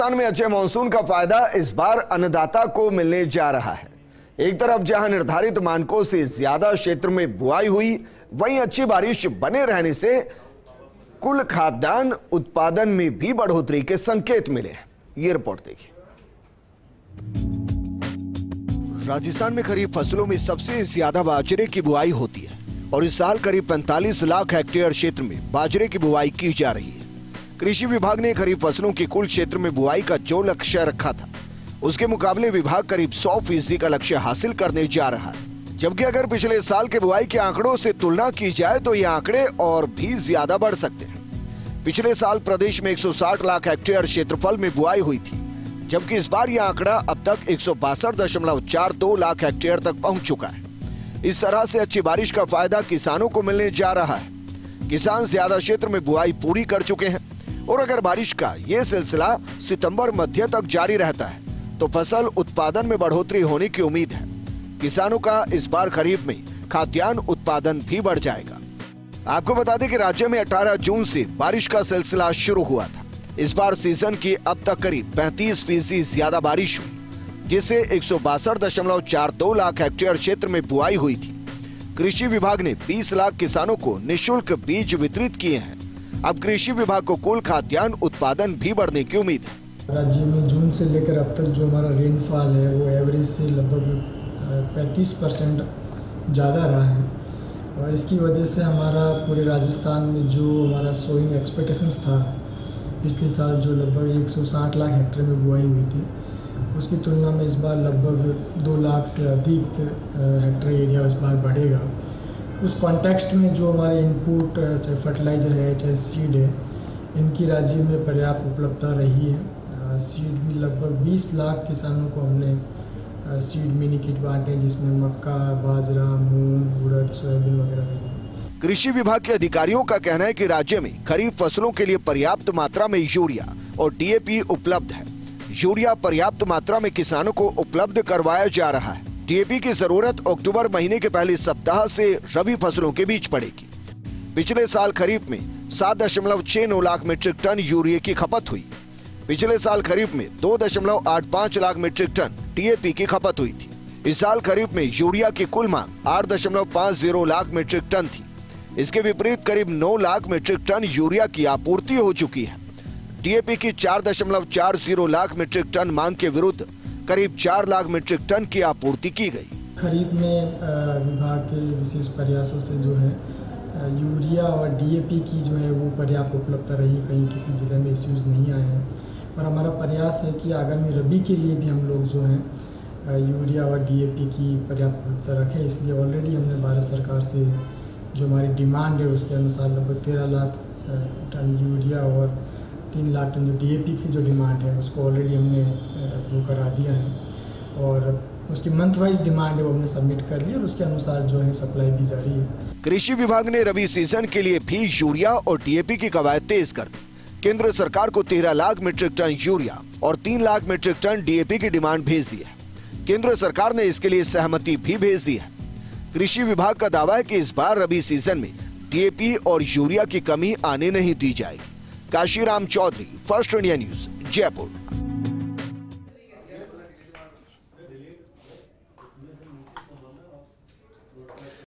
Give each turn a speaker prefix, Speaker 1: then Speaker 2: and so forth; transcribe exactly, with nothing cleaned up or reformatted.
Speaker 1: राजस्थान में अच्छे मानसून का फायदा इस बार अन्नदाता को मिलने जा रहा है। एक तरफ जहां निर्धारित मानकों से ज्यादा क्षेत्र में बुआई हुई, वहीं अच्छी बारिश बने रहने से कुल खाद्यान्न उत्पादन में भी बढ़ोतरी के संकेत मिले हैं। ये रिपोर्ट देखिए। राजस्थान में खरीफ फसलों में सबसे ज्यादा बाजरे की बुआई होती है और इस साल करीब पैंतालीस लाख हेक्टेयर क्षेत्र में बाजरे की बुआई की जा रही है। कृषि विभाग ने खरीफ फसलों के कुल क्षेत्र में बुआई का जो लक्ष्य रखा था, उसके मुकाबले विभाग करीब सौ फीसदी का लक्ष्य हासिल करने जा रहा है। जबकि अगर पिछले साल के बुआई के आंकड़ों से तुलना की जाए तो ये आंकड़े और भी ज्यादा बढ़ सकते हैं। पिछले साल प्रदेश में एक सौ साठ लाख हेक्टेयर क्षेत्रफल में बुआई हुई थी, जबकि इस बार यह आंकड़ा अब तक एक सौ बासठ दशमलव चार दो लाख हेक्टेयर तक पहुंच चुका है। इस तरह से अच्छी बारिश का फायदा किसानों को मिलने जा रहा है। किसान ज्यादा क्षेत्र में बुआई पूरी कर चुके हैं और अगर बारिश का ये सिलसिला सितंबर मध्य तक जारी रहता है तो फसल उत्पादन में बढ़ोतरी होने की उम्मीद है। किसानों का इस बार खरीफ में खाद्यान्न उत्पादन भी बढ़ जाएगा। आपको बता दें कि राज्य में अठारह जून से बारिश का सिलसिला शुरू हुआ था। इस बार सीजन की अब तक करीब पैंतीस फीसदी ज्यादा बारिश हुई, जिससे एक सौ बासठ दशमलव चार दो लाख हेक्टेयर क्षेत्र में बुआई हुई थी। कृषि विभाग ने बीस लाख किसानों को निःशुल्क बीज वितरित किए हैं। अब कृषि विभाग को कुल खाद्यान्न उत्पादन भी बढ़ने की उम्मीद है।
Speaker 2: राज्य में जून से लेकर अब तक जो हमारा रेनफॉल है वो एवरेज से लगभग पैंतीस परसेंट ज़्यादा रहा है और इसकी वजह से हमारा पूरे राजस्थान में जो हमारा सोइंग एक्सपेक्टेशंस था पिछले साल, जो लगभग एक सौ साठ लाख हेक्टेयर में बुआई हुई थी, उसकी तुलना में इस बार लगभग दो लाख से अधिक हेक्टेयर एरिया इस बार बढ़ेगा। उस कॉन्टेक्स्ट में जो हमारे इनपुट, चाहे फर्टिलाइज़र है चाहे सीड है, इनकी राज्य में पर्याप्त उपलब्धता रही है। सीड भी लगभग बीस लाख किसानों को हमने सीड मिनी किट बांटे, जिसमें मक्का, बाजरा, मूंग, उड़द, सोयाबीन वगैरह रही है।
Speaker 1: कृषि विभाग के अधिकारियों का कहना है कि राज्य में खरीफ फसलों के लिए पर्याप्त मात्रा में यूरिया और डी ए पी उपलब्ध है। यूरिया पर्याप्त मात्रा में किसानों को उपलब्ध करवाया जा रहा है। डी ए पी की जरूरत अक्टूबर महीने के पहले सप्ताह से रबी फसलों के बीच पड़ेगी। पिछले साल खरीफ में सात दशमलव छह नौ लाख मीट्रिक टन यूरिया की खपत हुई। पिछले साल खरीफ में दो दशमलव आठ पाँच lakh metric ton D A P की खपत हुई थी। इस साल खरीफ में यूरिया की कुल मांग आठ दशमलव पाँच जीरो लाख मीट्रिक टन थी। इसके विपरीत करीब नौ लाख मीट्रिक टन यूरिया की आपूर्ति हो चुकी है। डी ए पी की चार दशमलव चार जीरो लाख मीट्रिक टन मांग के विरुद्ध करीब चार लाख मीट्रिक टन की आपूर्ति की गई।
Speaker 2: खरीफ में विभाग के विशेष प्रयासों से जो है यूरिया और डी ए पी की जो है वो पर्याप्त उपलब्धता रही। कहीं किसी जिले में इश्यूज नहीं आए हैं और हमारा प्रयास है कि आगामी रबी के लिए भी हम लोग जो है यूरिया और डी ए पी की पर्याप्त उपलब्धता रखें। इसलिए ऑलरेडी हमने भारत सरकार से जो हमारी डिमांड है उसके अनुसार लगभग तेरह लाख टन यूरिया और तीन लाख टन जो डी ए पी की जो डिमांड है उसको ऑलरेडी हमने अप्रूव करा दिया है और उसकी मंथ वाइज डिमांड है वो हमने सबमिट कर ली और उसके अनुसार जो है सप्लाई भी जारी है।
Speaker 1: कृषि विभाग ने रबी सीजन के लिए भी यूरिया और डी ए पी की कवायद तेज कर दी। केंद्र सरकार को तेरह लाख मीट्रिक टन यूरिया और तीन lakh metric ton D A P की डिमांड भेज दी है। केंद्र सरकार ने इसके लिए सहमति भी भेज दी है। कृषि विभाग का दावा है कि इस बार रबी सीजन में डी ए पी और यूरिया की कमी आने नहीं दी जाएगी। Kashiram Chaudhary, first India news, Jaipur.